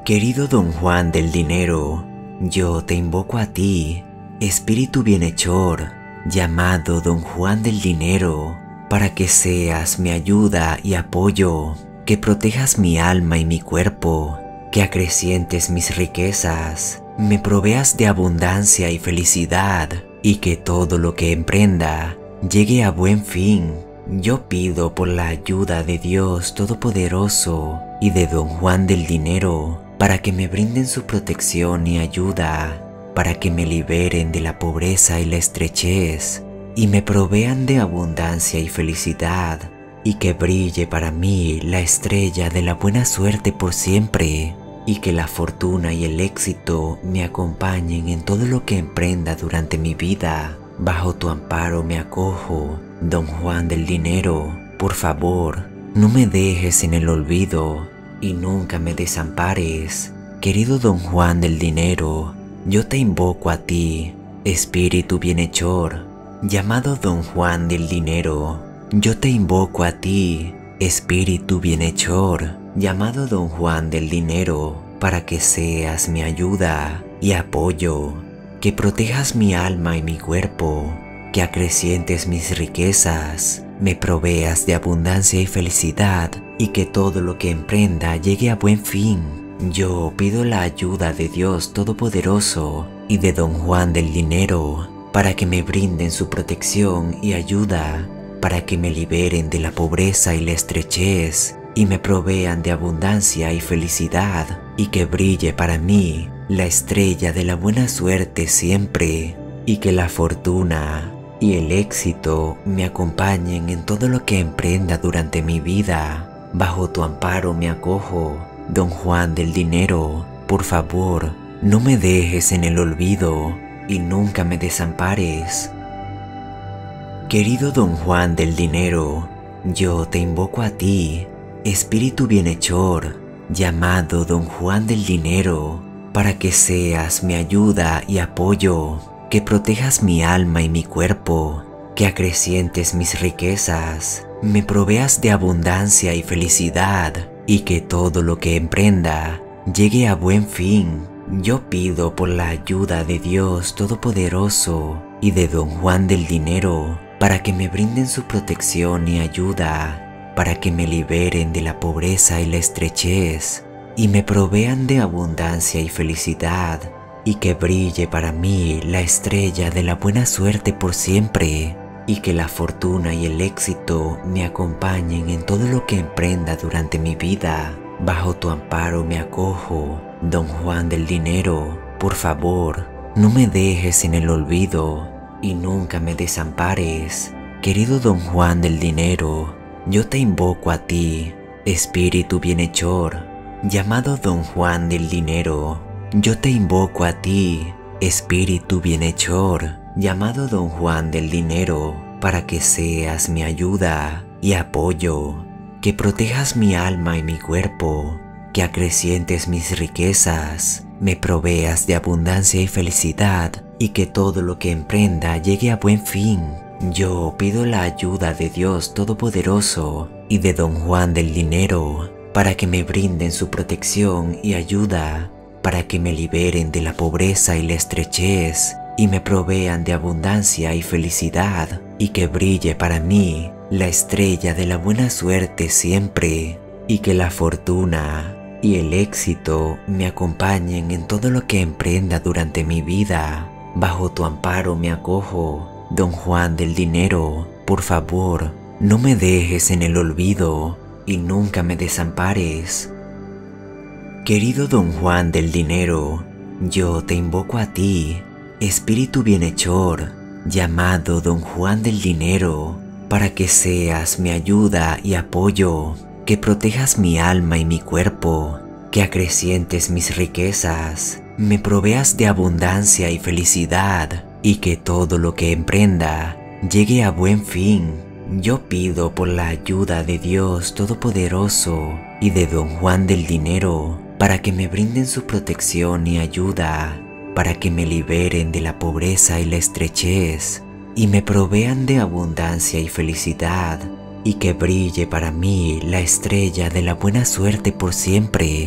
Querido Don Juan del Dinero, yo te invoco a ti, espíritu bienhechor, llamado Don Juan del Dinero, para que seas mi ayuda y apoyo, que protejas mi alma y mi cuerpo, que acrecientes mis riquezas, me proveas de abundancia y felicidad, y que todo lo que emprenda llegue a buen fin. Yo pido por la ayuda de Dios Todopoderoso y de Don Juan del Dinero, para que me brinden su protección y ayuda, para que me liberen de la pobreza y la estrechez, y me provean de abundancia y felicidad, y que brille para mí la estrella de la buena suerte por siempre, y que la fortuna y el éxito me acompañen en todo lo que emprenda durante mi vida. Bajo tu amparo me acojo, Don Juan del Dinero. Por favor, no me dejes en el olvido y nunca me desampares. Querido Don Juan del Dinero, yo te invoco a ti, espíritu bienhechor, llamado Don Juan del Dinero. Yo te invoco a ti, espíritu bienhechor, llamado Don Juan del Dinero, para que seas mi ayuda y apoyo, que protejas mi alma y mi cuerpo, que acrecientes mis riquezas, me proveas de abundancia y felicidad, y que todo lo que emprenda llegue a buen fin. Yo pido la ayuda de Dios Todopoderoso y de Don Juan del Dinero, para que me brinden su protección y ayuda, para que me liberen de la pobreza y la estrechez, y me provean de abundancia y felicidad, y que brille para mí la estrella de la buena suerte siempre, y que la fortuna y el éxito me acompañen en todo lo que emprenda durante mi vida. Bajo tu amparo me acojo, Don Juan del Dinero. Por favor, no me dejes en el olvido y nunca me desampares. Querido Don Juan del Dinero, yo te invoco a ti, espíritu bienhechor, llamado Don Juan del Dinero, para que seas mi ayuda y apoyo, que protejas mi alma y mi cuerpo, que acrecientes mis riquezas, me proveas de abundancia y felicidad, y que todo lo que emprenda llegue a buen fin. Yo pido por la ayuda de Dios Todopoderoso y de Don Juan del Dinero, para que me brinden su protección y ayuda, para que me liberen de la pobreza y la estrechez, y me provean de abundancia y felicidad, y que brille para mí la estrella de la buena suerte por siempre, y que la fortuna y el éxito me acompañen en todo lo que emprenda durante mi vida. Bajo tu amparo me acojo, Don Juan del Dinero. Por favor, no me dejes en el olvido y nunca me desampares. Querido Don Juan del Dinero, yo te invoco a ti, espíritu bienhechor, llamado Don Juan del Dinero. Yo te invoco a ti, espíritu bienhechor, llamado Don Juan del Dinero, para que seas mi ayuda y apoyo, que protejas mi alma y mi cuerpo, que acrecientes mis riquezas, me proveas de abundancia y felicidad, y que todo lo que emprenda llegue a buen fin. Yo pido la ayuda de Dios Todopoderoso y de Don Juan del Dinero, para que me brinden su protección y ayuda, para que me liberen de la pobreza y la estrechez, y me provean de abundancia y felicidad, y que brille para mí la estrella de la buena suerte siempre, y que la fortuna y el éxito me acompañen en todo lo que emprenda durante mi vida. Bajo tu amparo me acojo, Don Juan del Dinero. Por favor, no me dejes en el olvido y nunca me desampares. Querido Don Juan del Dinero, yo te invoco a ti, espíritu bienhechor, llamado Don Juan del Dinero, para que seas mi ayuda y apoyo, que protejas mi alma y mi cuerpo, que acrecientes mis riquezas, me proveas de abundancia y felicidad, y que todo lo que emprenda llegue a buen fin. Yo pido por la ayuda de Dios Todopoderoso y de Don Juan del Dinero, para que me brinden su protección y ayuda, para que me liberen de la pobreza y la estrechez, y me provean de abundancia y felicidad, y que brille para mí la estrella de la buena suerte por siempre,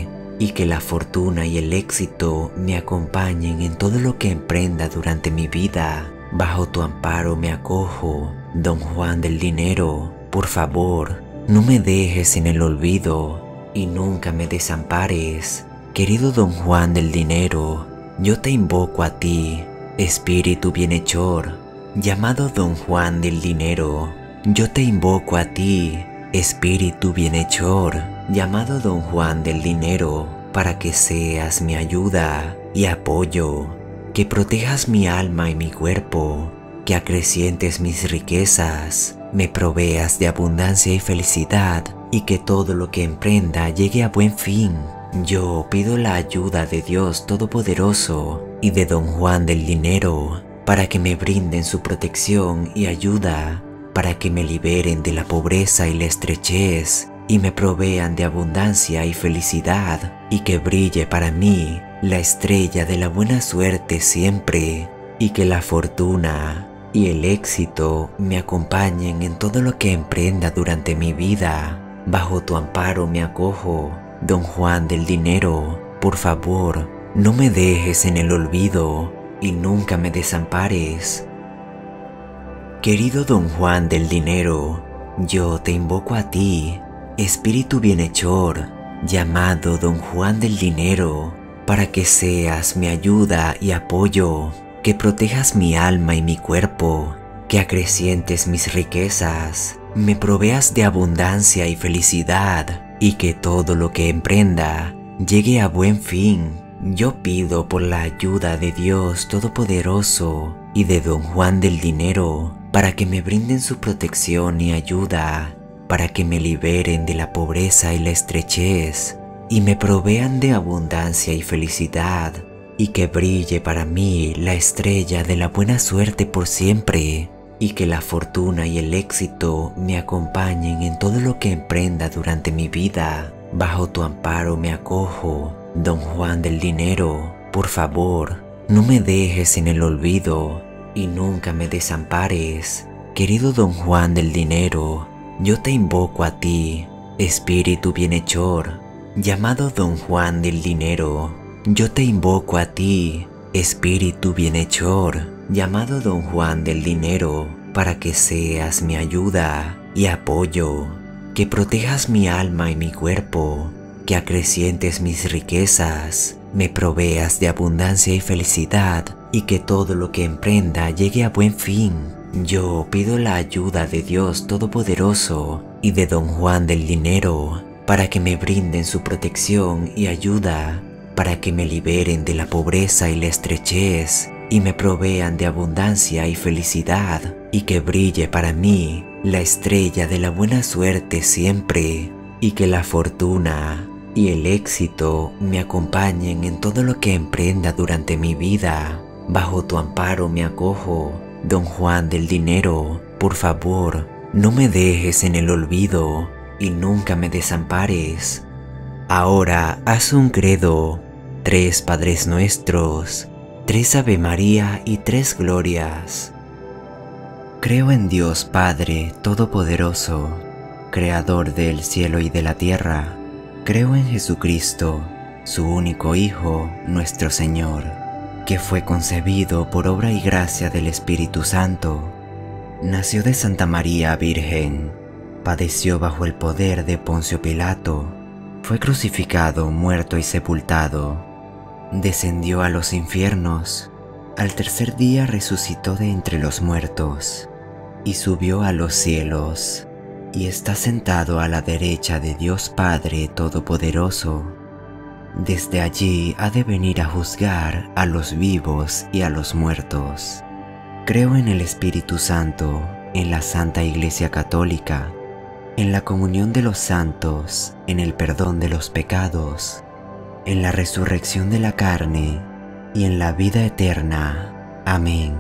y que la fortuna y el éxito me acompañen en todo lo que emprenda durante mi vida. Bajo tu amparo me acojo, Don Juan del Dinero. Por favor, no me dejes en el olvido y nunca me desampares. Querido Don Juan del Dinero, yo te invoco a ti, Espíritu bienhechor, llamado Don Juan del Dinero. Yo te invoco a ti, Espíritu bienhechor, llamado Don Juan del Dinero, para que seas mi ayuda y apoyo, que protejas mi alma y mi cuerpo, que acrecientes mis riquezas, me proveas de abundancia y felicidad, y que todo lo que emprenda llegue a buen fin. Yo pido la ayuda de Dios Todopoderoso y de Don Juan del Dinero, para que me brinden su protección y ayuda, para que me liberen de la pobreza y la estrechez, y me provean de abundancia y felicidad, y que brille para mí la estrella de la buena suerte siempre, y que la fortuna y el éxito me acompañen en todo lo que emprenda durante mi vida. Bajo tu amparo me acojo, Don Juan del Dinero. Por favor, no me dejes en el olvido y nunca me desampares. Querido Don Juan del Dinero, yo te invoco a ti, Espíritu bienhechor, llamado Don Juan del Dinero, para que seas mi ayuda y apoyo, que protejas mi alma y mi cuerpo, que acrecientes mis riquezas, me proveas de abundancia y felicidad, y que todo lo que emprenda llegue a buen fin. Yo pido por la ayuda de Dios Todopoderoso y de Don Juan del Dinero, para que me brinden su protección y ayuda, para que me liberen de la pobreza y la estrechez, y me provean de abundancia y felicidad, y que brille para mí la estrella de la buena suerte por siempre, y que la fortuna y el éxito me acompañen en todo lo que emprenda durante mi vida. Bajo tu amparo me acojo, Don Juan del Dinero. Por favor, no me dejes en el olvido y nunca me desampares. Querido Don Juan del Dinero, yo te invoco a ti, Espíritu bienhechor, llamado Don Juan del Dinero. Yo te invoco a ti, Espíritu bienhechor, llamado Don Juan del Dinero, para que seas mi ayuda y apoyo, que protejas mi alma y mi cuerpo, que acrecientes mis riquezas, me proveas de abundancia y felicidad, y que todo lo que emprenda llegue a buen fin. Yo pido la ayuda de Dios Todopoderoso y de Don Juan del Dinero, para que me brinden su protección y ayuda, para que me liberen de la pobreza y la estrechez, y me provean de abundancia y felicidad, y que brille para mí la estrella de la buena suerte siempre, y que la fortuna y el éxito me acompañen en todo lo que emprenda durante mi vida. Bajo tu amparo me acojo, Don Juan del Dinero. Por favor, no me dejes en el olvido y nunca me desampares. Ahora haz un credo, 3 Padres Nuestros, 3 Ave María y 3 Glorias. Creo en Dios Padre Todopoderoso, Creador del cielo y de la tierra. Creo en Jesucristo, su único Hijo, nuestro Señor, que fue concebido por obra y gracia del Espíritu Santo. Nació de Santa María Virgen, padeció bajo el poder de Poncio Pilato, fue crucificado, muerto y sepultado. Descendió a los infiernos, al tercer día resucitó de entre los muertos, y subió a los cielos, y está sentado a la derecha de Dios Padre Todopoderoso. Desde allí ha de venir a juzgar a los vivos y a los muertos. Creo en el Espíritu Santo, en la Santa Iglesia Católica, en la comunión de los santos, en el perdón de los pecados, en la resurrección de la carne y en la vida eterna. Amén.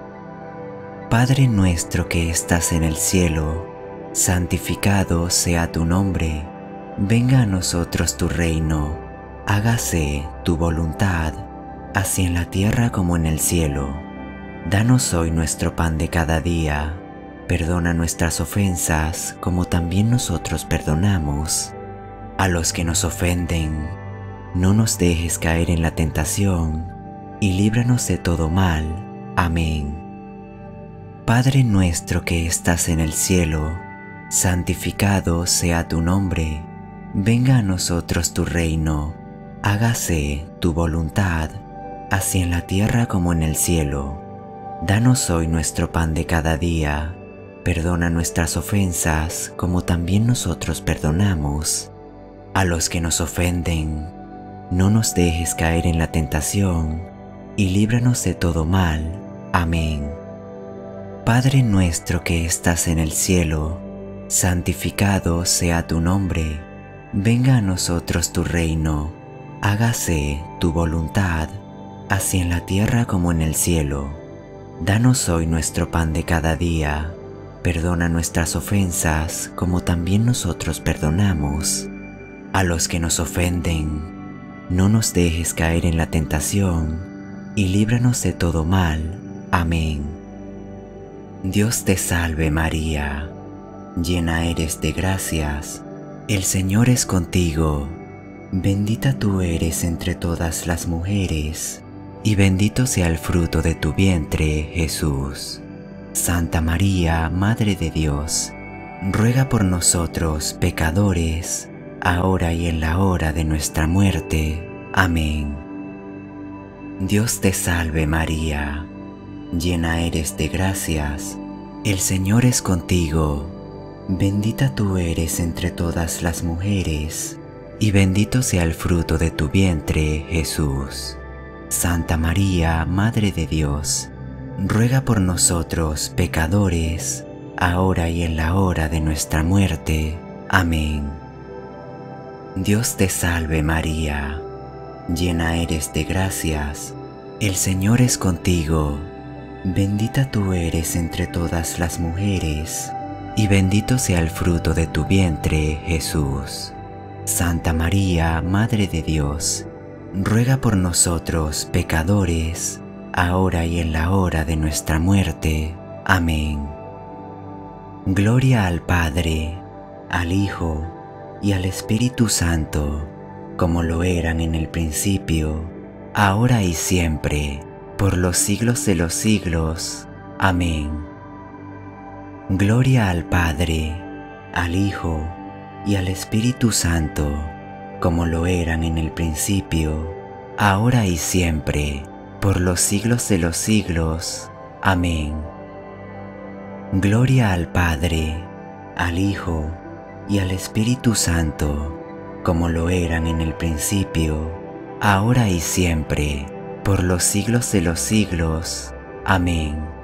Padre nuestro que estás en el cielo, santificado sea tu nombre. Venga a nosotros tu reino. Hágase tu voluntad, así en la tierra como en el cielo. Danos hoy nuestro pan de cada día. Perdona nuestras ofensas, como también nosotros perdonamos a los que nos ofenden. no nos dejes caer en la tentación, y líbranos de todo mal. Amén. Padre nuestro que estás en el cielo, santificado sea tu nombre. Venga a nosotros tu reino. Hágase tu voluntad, así en la tierra como en el cielo. Danos hoy nuestro pan de cada día. Perdona nuestras ofensas, como también nosotros perdonamos a los que nos ofenden. No nos dejes caer en la tentación, y líbranos de todo mal. Amén. Padre nuestro que estás en el cielo, santificado sea tu nombre. Venga a nosotros tu reino. Hágase tu voluntad, así en la tierra como en el cielo. Danos hoy nuestro pan de cada día. Perdona nuestras ofensas, como también nosotros perdonamos a los que nos ofenden. No nos dejes caer en la tentación, y líbranos de todo mal. Amén. Dios te salve María, llena eres de gracias, el Señor es contigo. Bendita tú eres entre todas las mujeres, y bendito sea el fruto de tu vientre, Jesús. Santa María, Madre de Dios, ruega por nosotros pecadores, ahora y en la hora de nuestra muerte. Amén. Dios te salve María, llena eres de gracias, el Señor es contigo. Bendita tú eres entre todas las mujeres, y bendito sea el fruto de tu vientre, Jesús. Santa María, Madre de Dios, ruega por nosotros pecadores, ahora y en la hora de nuestra muerte. Amén. Dios te salve María, llena eres de gracias, el Señor es contigo. Bendita tú eres entre todas las mujeres, y bendito sea el fruto de tu vientre, Jesús. Santa María, Madre de Dios, ruega por nosotros pecadores, ahora y en la hora de nuestra muerte. Amén. Gloria al Padre, al Hijo y al Espíritu Santo, como lo eran en el principio, ahora y siempre, por los siglos de los siglos. Amén. Gloria al Padre, al Hijo y al Espíritu Santo, como lo eran en el principio, ahora y siempre, por los siglos de los siglos. Amén. Gloria al Padre, al Hijo y al Espíritu Santo, como lo eran en el principio, ahora y siempre, por los siglos de los siglos. Amén.